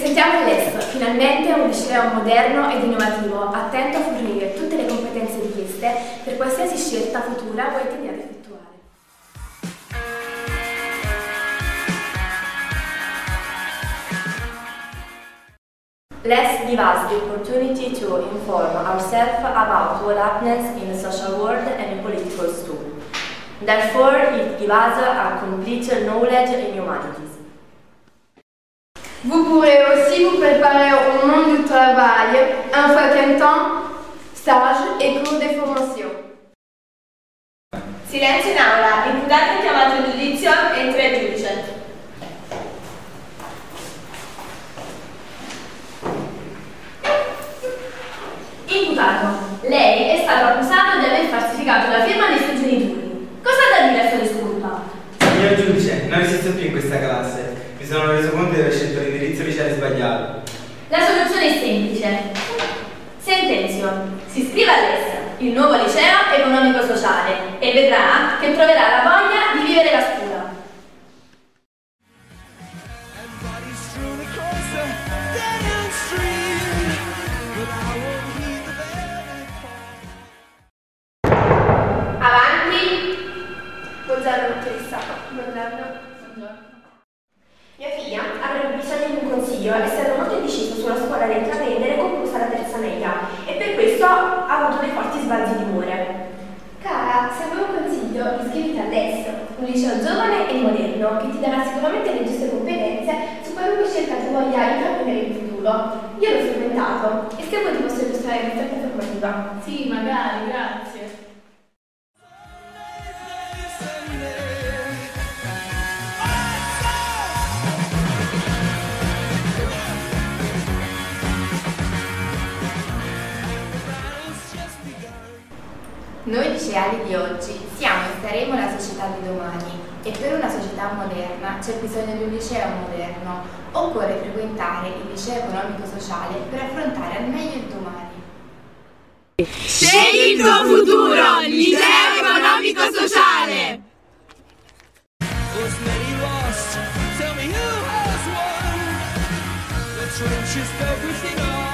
Presentiamo l'ES, finalmente un liceo moderno ed innovativo, attento a fornire tutte le competenze richieste per qualsiasi scelta futura voi intendiate effettuare. Let's give us the opportunity to inform ourselves about what happens in the social world and in political too. Therefore, it gives us a complete knowledge in humanities. Vous pourrez aussi vous préparer au monde du travail, en fréquentant stage et cours de formation. Silenzio in aula, l'imputato è chiamato in giudizio, entra il giudice. Imputato, lei è stato accusato di aver falsificato la firma dei suoi genitori. Cosa ha da dire a sua discolpa? Signor giudice, non esisto più in questa classe. Mi sono reso conto di aver scelto l'indirizzo liceale sbagliato. La soluzione è semplice. Sentenzio. Si iscriva all'ES, il nuovo liceo economico-sociale, e vedrà che troverà la voglia di vivere la scuola. Buongiorno, dottoressa. Buongiorno. Mia figlia avrebbe bisogno di un consiglio, essendo molto indeciso sulla scuola da intraprendere, conclusa la terza media, e per questo ha avuto dei forti sbalzi di umore. Cara, se vuoi un consiglio, iscriviti all'ES, un liceo giovane e moderno che ti darà sicuramente le giuste competenze su qualunque scelta tu voglia intraprendere in futuro. Io l'ho frequentato e se vuoi ti posso illustrare l'offerta formativa. Sì, magari, grazie. Noi liceali di oggi siamo e saremo la società di domani e per una società moderna c'è bisogno di un liceo moderno. Occorre frequentare il liceo economico-sociale per affrontare al meglio il domani. Scegli il tuo futuro, liceo economico-sociale! Tell me who has won. The trenches filled with